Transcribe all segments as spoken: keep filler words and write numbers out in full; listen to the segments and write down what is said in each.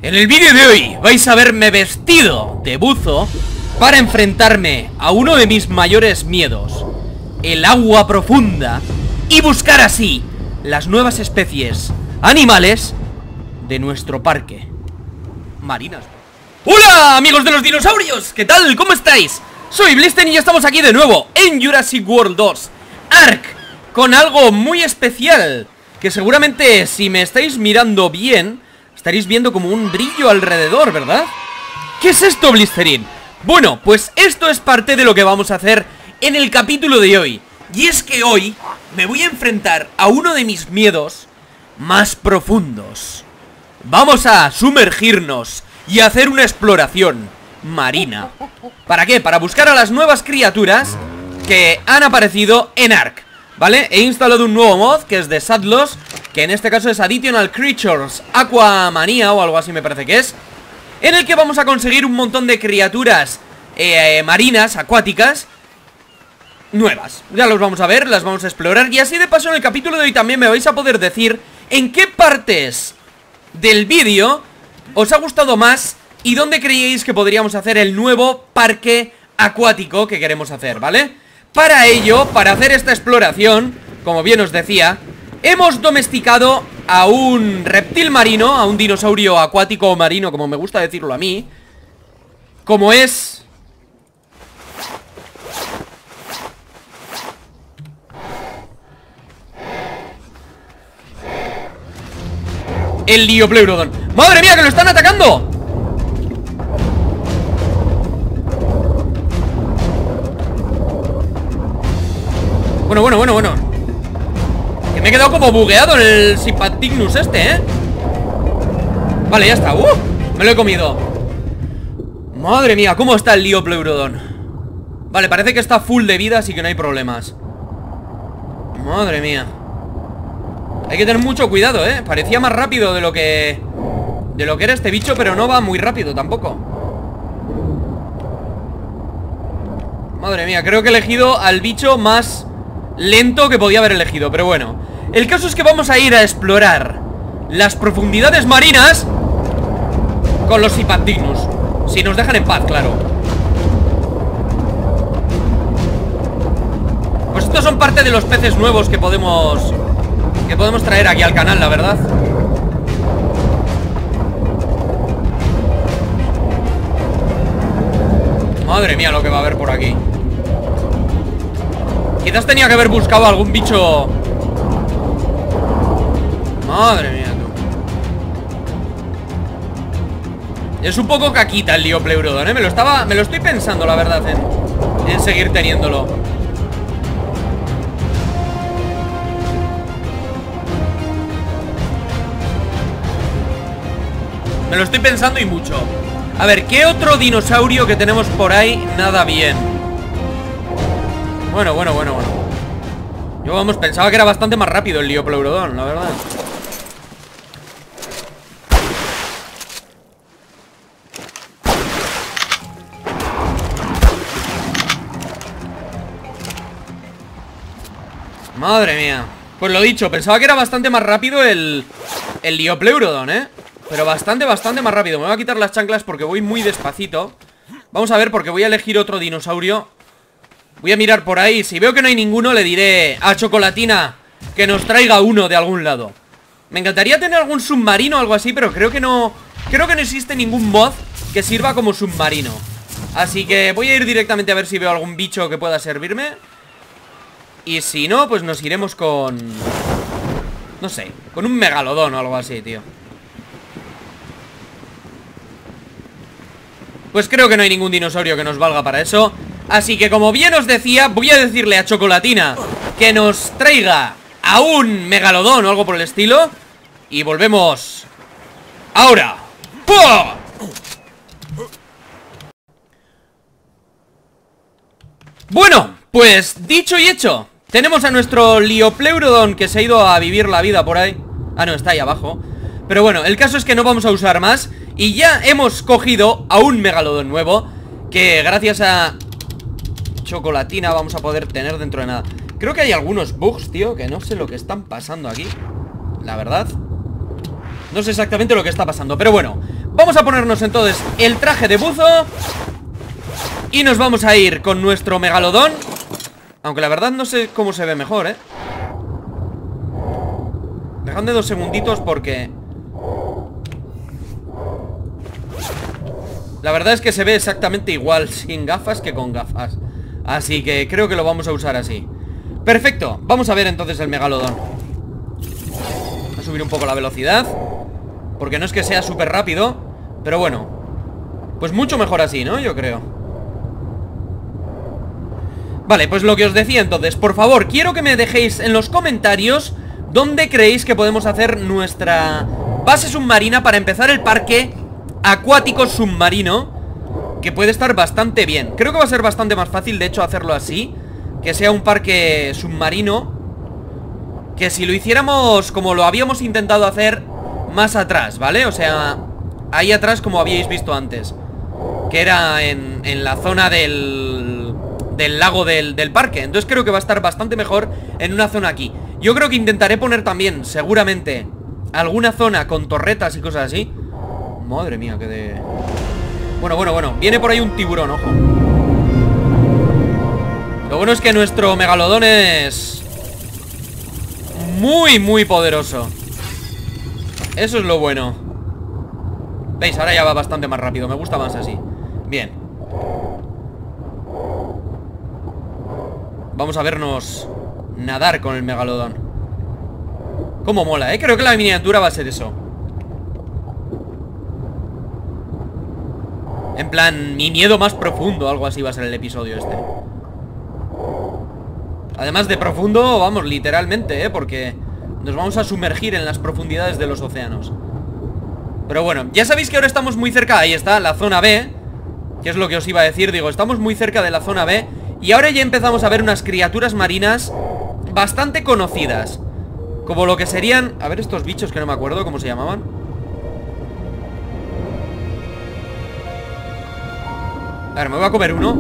En el vídeo de hoy vais a verme vestido de buzo para enfrentarme a uno de mis mayores miedos, el agua profunda, y buscar así las nuevas especies animales de nuestro parque marinas. ¡Hola, amigos de los dinosaurios! ¿Qué tal? ¿Cómo estáis? Soy Blisten y ya estamos aquí de nuevo en Jurassic World dos Ark, con algo muy especial que seguramente, si me estáis mirando bien, estaréis viendo como un brillo alrededor, ¿verdad? ¿Qué es esto, Blisterin? Bueno, pues esto es parte de lo que vamos a hacer en el capítulo de hoy. Y es que hoy me voy a enfrentar a uno de mis miedos más profundos. Vamos a sumergirnos y a hacer una exploración marina. ¿Para qué? Para buscar a las nuevas criaturas que han aparecido en Ark, ¿vale? He instalado un nuevo mod que es de Sadlos, que en este caso es Additional Creatures Aquamanía o algo así me parece que es, en el que vamos a conseguir un montón de criaturas eh, marinas, acuáticas nuevas. Ya los vamos a ver, las vamos a explorar. Y así de paso en el capítulo de hoy también me vais a poder decir en qué partes del vídeo os ha gustado más y dónde creíais que podríamos hacer el nuevo parque acuático que queremos hacer, ¿vale? Para ello, para hacer esta exploración, como bien os decía, hemos domesticado a un reptil marino, a un dinosaurio acuático o marino, como me gusta decirlo a mí, como es el Liopleurodon. ¡Madre mía, que lo están atacando! Bueno, bueno, bueno, bueno. Que me he quedado como bugueado en el Sympatignus este, ¿eh? Vale, ya está. ¡Uh! Me lo he comido. Madre mía, ¿cómo está el Liopleurodon? Vale, parece que está full de vida, así que no hay problemas. Madre mía. Hay que tener mucho cuidado, ¿eh? Parecía más rápido de lo que... de lo que era este bicho, pero no va muy rápido tampoco. Madre mía, creo que he elegido al bicho más lento que podía haber elegido, pero bueno. El caso es que vamos a ir a explorar las profundidades marinas con los Sympatignus, si nos dejan en paz, claro. Pues estos son parte de los peces nuevos que podemos... que podemos traer aquí al canal, la verdad. Madre mía lo que va a haber por aquí. Quizás tenía que haber buscado algún bicho. Madre mía, tú. Es un poco caquita el Liopleurodon, ¿eh? Me lo estaba... me lo estoy pensando, la verdad, en, en seguir teniéndolo. Me lo estoy pensando y mucho. A ver, ¿qué otro dinosaurio que tenemos por ahí nada bien? Bueno, bueno, bueno, bueno. Yo, vamos, pensaba que era bastante más rápido el Liopleurodon, la verdad. Madre mía. Pues lo dicho, pensaba que era bastante más rápido el, el Liopleurodon, ¿eh? Pero bastante, bastante más rápido. Me voy a quitar las chanclas porque voy muy despacito. Vamos a ver, porque voy a elegir otro dinosaurio. Voy a mirar por ahí. Si veo que no hay ninguno, le diré a Chocolatina que nos traiga uno de algún lado. Me encantaría tener algún submarino o algo así, pero creo que no... creo que no existe ningún mod que sirva como submarino. Así que voy a ir directamente a ver si veo algún bicho que pueda servirme. Y si no, pues nos iremos con... no sé, con un megalodón o algo así, tío. Pues creo que no hay ningún dinosaurio que nos valga para eso. Así que, como bien os decía, voy a decirle a Chocolatina que nos traiga a un megalodón o algo por el estilo. Y volvemos ahora. ¡Pua! Bueno, pues dicho y hecho, tenemos a nuestro Liopleurodon que se ha ido a vivir la vida por ahí. Ah, no, está ahí abajo. Pero bueno, el caso es que no vamos a usar más. Y ya hemos cogido a un megalodón nuevo, que gracias a Chocolatina vamos a poder tener dentro de nada. Creo que hay algunos bugs, tío, que no sé lo que están pasando aquí, la verdad. No sé exactamente lo que está pasando, pero bueno, Vamos a ponernos entonces el traje de buzo y nos vamos a ir con nuestro megalodón. Aunque la verdad no sé cómo se ve mejor, ¿eh? Dejadme dos segunditos porque... la verdad es que se ve exactamente igual sin gafas que con gafas. Así que creo que lo vamos a usar así. Perfecto, vamos a ver entonces el megalodón. Voy a subir un poco la velocidad, porque no es que sea súper rápido, pero bueno, pues mucho mejor así, ¿no? Yo creo. Vale, pues lo que os decía entonces, por favor, quiero que me dejéis en los comentarios dónde creéis que podemos hacer nuestra base submarina para empezar el parque acuático submarino, que puede estar bastante bien. Creo que va a ser bastante más fácil, de hecho, hacerlo así, que sea un parque submarino, que si lo hiciéramos como lo habíamos intentado hacer más atrás, ¿vale? O sea, ahí atrás como habíais visto antes, que era en, en la zona del, del lago del, del parque. Entonces creo que va a estar bastante mejor en una zona aquí. Yo creo que intentaré poner también, seguramente, alguna zona con torretas y cosas así. Madre mía, que de... Bueno, bueno, bueno, viene por ahí un tiburón, ojo. Lo bueno es que nuestro megalodón es muy, muy poderoso. Eso es lo bueno. ¿Veis? Ahora ya va bastante más rápido, me gusta más así. Bien. Vamos a vernos nadar con el megalodón. Cómo mola, ¿eh? Creo que la miniatura va a ser eso. En plan, mi miedo más profundo, algo así va a ser el episodio este. Además de profundo, vamos, literalmente, ¿eh? Porque nos vamos a sumergir en las profundidades de los océanos. Pero bueno, ya sabéis que ahora estamos muy cerca. Ahí está, la zona B, que es lo que os iba a decir. Digo, estamos muy cerca de la zona B. Y ahora ya empezamos a ver unas criaturas marinas bastante conocidas, como lo que serían... A ver estos bichos que no me acuerdo cómo se llamaban. A ver, me voy a comer uno.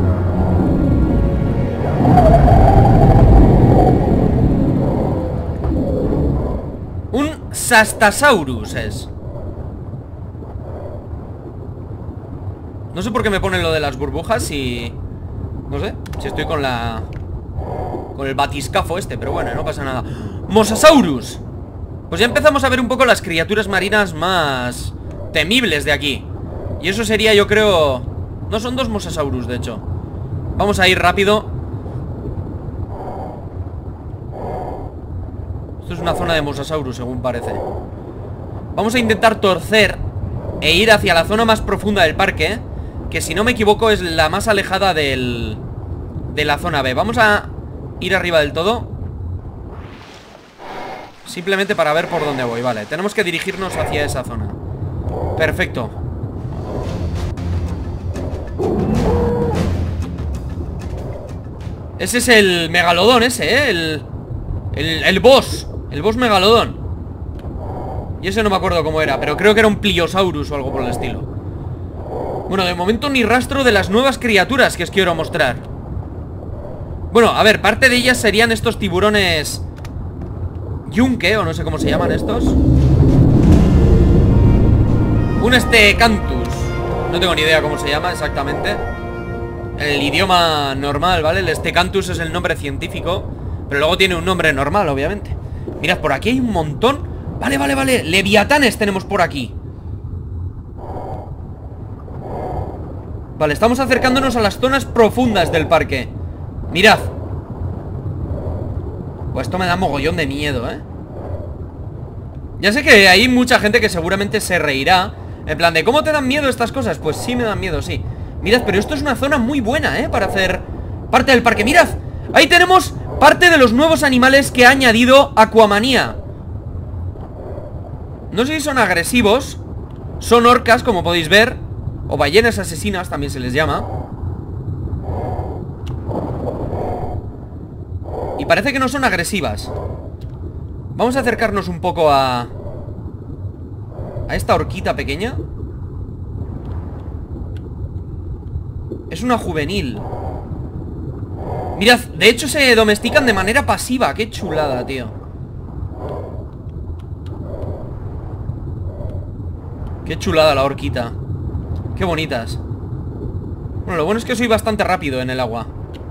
Un Sastasaurus es. No sé por qué me ponen lo de las burbujas y... no sé, si estoy con la... con el batiscafo este, pero bueno, no pasa nada. Mosasaurus. Pues ya empezamos a ver un poco las criaturas marinas más temibles de aquí. Y eso sería, yo creo... No, son dos Mosasaurus, de hecho. Vamos a ir rápido. Esto es una zona de Mosasaurus, según parece. Vamos a intentar torcer e ir hacia la zona más profunda del parque, que si no me equivoco es la más alejada del... de la zona B. Vamos a ir arriba del todo, simplemente para ver por dónde voy. Vale, tenemos que dirigirnos hacia esa zona. Perfecto. Ese es el megalodón ese, ¿eh? El, el, el boss. El boss megalodón. Y ese no me acuerdo cómo era, pero creo que era un Pliosaurus o algo por el estilo. Bueno, de momento ni rastro de las nuevas criaturas que os quiero mostrar. Bueno, a ver, parte de ellas serían estos tiburones yunque, o no sé cómo se llaman estos. Un Stecanthus. No tengo ni idea cómo se llama exactamente. El idioma normal, ¿vale? El Stecanthus es el nombre científico, pero luego tiene un nombre normal, obviamente. Mirad, por aquí hay un montón. Vale, vale, vale, leviatanes tenemos por aquí. Vale, estamos acercándonos a las zonas profundas del parque. Mirad. Pues esto me da mogollón de miedo, ¿eh? Ya sé que hay mucha gente que seguramente se reirá, en plan de, ¿cómo te dan miedo estas cosas? Pues sí me dan miedo, sí. Mirad, pero esto es una zona muy buena, ¿eh? Para hacer parte del parque. Mirad, ahí tenemos parte de los nuevos animales que ha añadido Aquamanía. No sé si son agresivos. Son orcas, como podéis ver, o ballenas asesinas también se les llama. Y parece que no son agresivas. Vamos a acercarnos un poco a... a esta horquita pequeña. Es una juvenil. Mirad, de hecho se domestican de manera pasiva. Qué chulada, tío. Qué chulada la horquita. Qué bonitas. Bueno, lo bueno es que soy bastante rápido en el agua.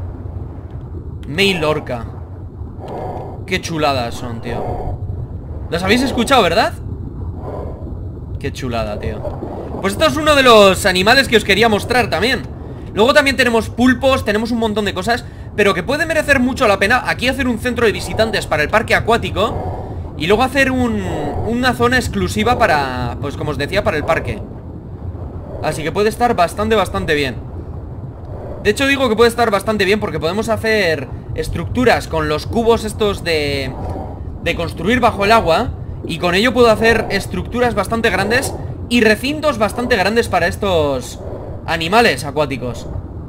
Mail orca. Qué chuladas son, tío. ¿Las habéis escuchado, verdad? Qué chulada, tío. Pues esto es uno de los animales que os quería mostrar también. Luego también tenemos pulpos, tenemos un montón de cosas, pero que puede merecer mucho la pena aquí hacer un centro de visitantes para el parque acuático. Y luego hacer un, una zona exclusiva para, pues como os decía, para el parque. Así que puede estar bastante, bastante bien. De hecho digo que puede estar bastante bien porque podemos hacer estructuras con los cubos estos de, de construir bajo el agua. Y con ello puedo hacer estructuras bastante grandes y recintos bastante grandes para estos animales acuáticos.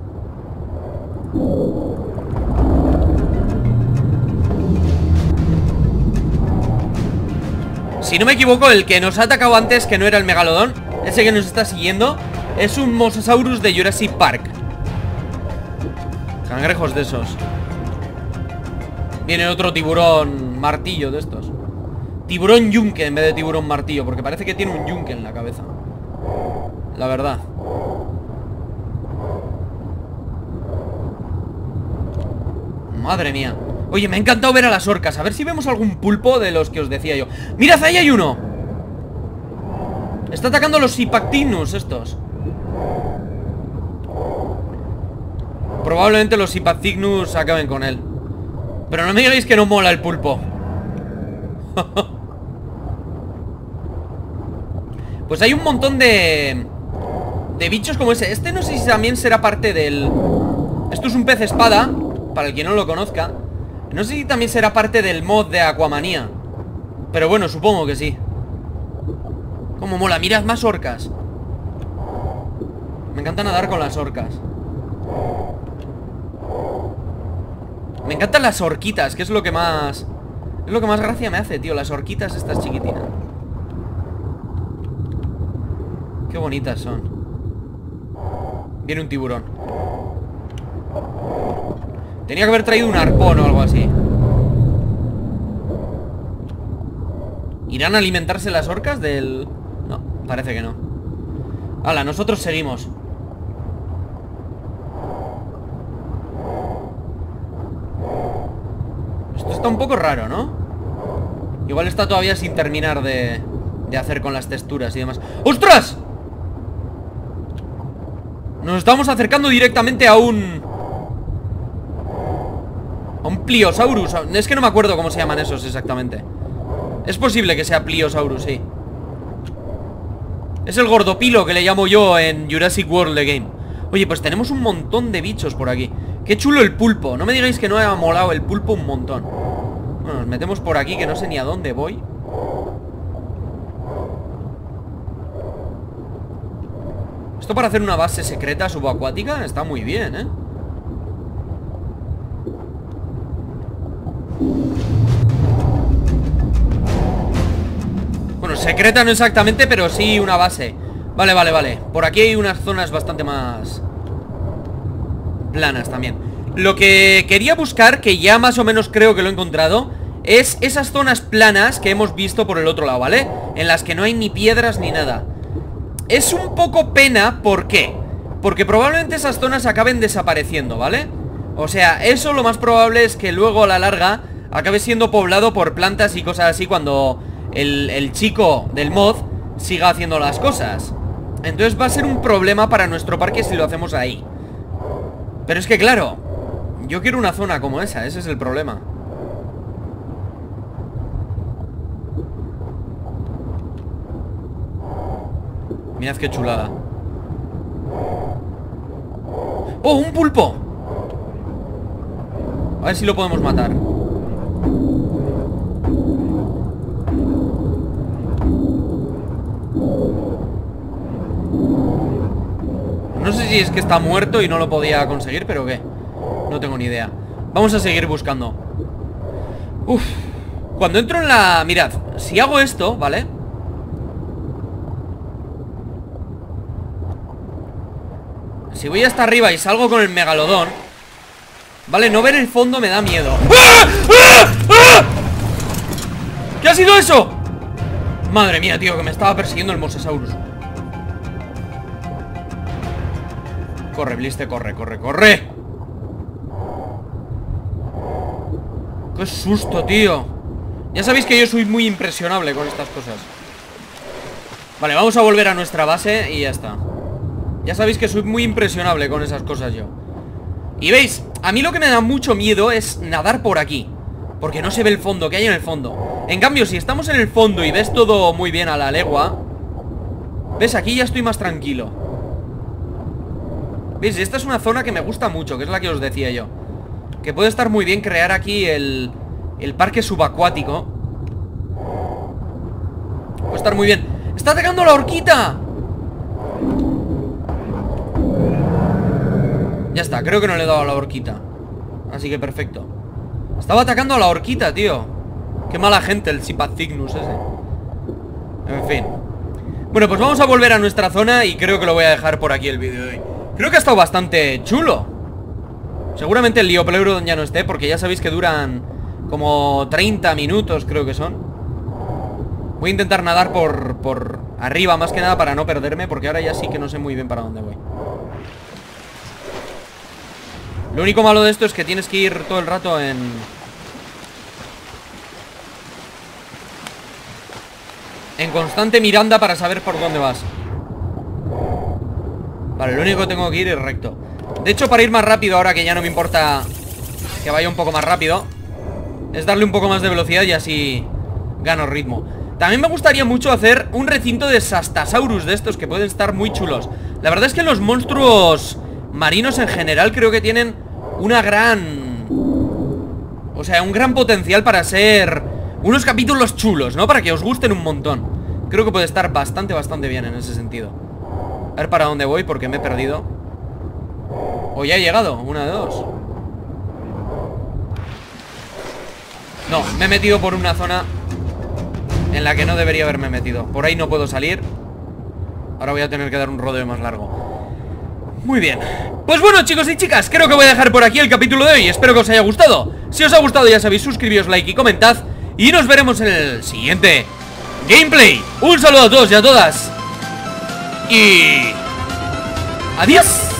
Si no me equivoco, el que nos ha atacado antes, que no era el megalodón, ese que nos está siguiendo, es un Mosasaurus de Jurassic Park. Cangrejos de esos. Viene otro tiburón martillo de estos. Tiburón yunque en vez de tiburón martillo, porque parece que tiene un yunque en la cabeza. La verdad. Madre mía. Oye, me ha encantado ver a las orcas. A ver si vemos algún pulpo de los que os decía yo. ¡Mirad, ahí hay uno! Está atacando a los Sipactinus estos. Probablemente los Sipactinus acaben con él. Pero no me digáis que no mola el pulpo. Pues hay un montón de De bichos como ese. Este no sé si también será parte del... Esto es un pez espada, para el que no lo conozca. No sé si también será parte del mod de Aquamanía, pero bueno, supongo que sí. Como mola, mirad, más orcas. Me encanta nadar con las orcas. Me encantan las orquitas, que es lo que más... Es lo que más gracia me hace, tío. Las orquitas estas chiquitinas. Qué bonitas son. Viene un tiburón. Tenía que haber traído un arpón o algo así. ¿Irán a alimentarse las orcas del...? No, parece que no. Hala, nosotros seguimos. Esto está un poco raro, ¿no? Igual está todavía sin terminar de, de hacer con las texturas y demás. ¡Ostras! Nos estamos acercando directamente a un... A un Pliosaurus. Es que no me acuerdo cómo se llaman esos exactamente. Es posible que sea Pliosaurus, sí. Es el gordopilo que le llamo yo en Jurassic World The Game. Oye, pues tenemos un montón de bichos por aquí. Qué chulo el pulpo. No me digáis que no me ha molado el pulpo un montón. Bueno, nos metemos por aquí, que no sé ni a dónde voy. Esto para hacer una base secreta subacuática está muy bien, ¿eh? Bueno, secreta no exactamente, pero sí una base. Vale, vale, vale. Por aquí hay unas zonas bastante más planas también. Lo que quería buscar, que ya más o menos creo que lo he encontrado, es esas zonas planas que hemos visto por el otro lado, ¿vale? En las que no hay ni piedras ni nada. Es un poco pena, ¿por qué? Porque probablemente esas zonas acaben desapareciendo, ¿vale? O sea, eso lo más probable es que luego a la larga acabe siendo poblado por plantas y cosas así cuando el, el chico del mod siga haciendo las cosas. Entonces va a ser un problema para nuestro parque si lo hacemos ahí. Pero es que claro, yo quiero una zona como esa, ese es el problema. Mirad qué chulada. ¡Oh, un pulpo! A ver si lo podemos matar. No sé si es que está muerto y no lo podía conseguir, pero qué. No tengo ni idea. Vamos a seguir buscando. Uf. Cuando entro en la... Mirad, si hago esto, ¿vale? Si voy hasta arriba y salgo con el megalodón, vale, no ver el fondo me da miedo. ¡Ah! ¡Ah! ¡Ah! ¿Qué ha sido eso? Madre mía, tío, que me estaba persiguiendo el Mosasaurus. Corre, Bliste, corre, corre, corre. Qué susto, tío. Ya sabéis que yo soy muy impresionable con estas cosas. Vale, vamos a volver a nuestra base y ya está. Ya sabéis que soy muy impresionable con esas cosas yo. Y veis, a mí lo que me da mucho miedo es nadar por aquí, porque no se ve el fondo, que hay en el fondo. En cambio, si estamos en el fondo y ves todo muy bien a la legua, ves, aquí ya estoy más tranquilo. ¿Veis? Esta es una zona que me gusta mucho, que es la que os decía yo, que puede estar muy bien crear aquí el, el parque subacuático. Puede estar muy bien. ¡Está atacando la horquita! Ya está, creo que no le he dado a la horquita. Así que perfecto. Estaba atacando a la horquita, tío. Qué mala gente el Sipacygnus ese. En fin. Bueno, pues vamos a volver a nuestra zona y creo que lo voy a dejar por aquí el vídeo de hoy. Creo que ha estado bastante chulo. Seguramente el Liopleurodon ya no esté, porque ya sabéis que duran como treinta minutos, creo que son. Voy a intentar nadar por, por arriba, más que nada para no perderme, porque ahora ya sí que no sé muy bien para dónde voy. Lo único malo de esto es que tienes que ir todo el rato en... en constante miranda para saber por dónde vas. Vale, lo único que tengo que ir es recto. De hecho, para ir más rápido ahora, que ya no me importa que vaya un poco más rápido, es darle un poco más de velocidad y así gano ritmo. También me gustaría mucho hacer un recinto de Sastasaurus de estos, que pueden estar muy chulos. La verdad es que los monstruos marinos en general creo que tienen una gran... o sea, un gran potencial para ser unos capítulos chulos, ¿no? Para que os gusten un montón. Creo que puede estar bastante, bastante bien en ese sentido. A ver para dónde voy, porque me he perdido. O ya he llegado, una de dos. No, me he metido por una zona en la que no debería haberme metido. Por ahí no puedo salir. Ahora voy a tener que dar un rodeo más largo. Muy bien. Pues bueno, chicos y chicas, creo que voy a dejar por aquí el capítulo de hoy. Espero que os haya gustado. Si os ha gustado, ya sabéis, suscribíos, like y comentad. Y nos veremos en el siguiente gameplay. Un saludo a todos y a todas. Y... adiós.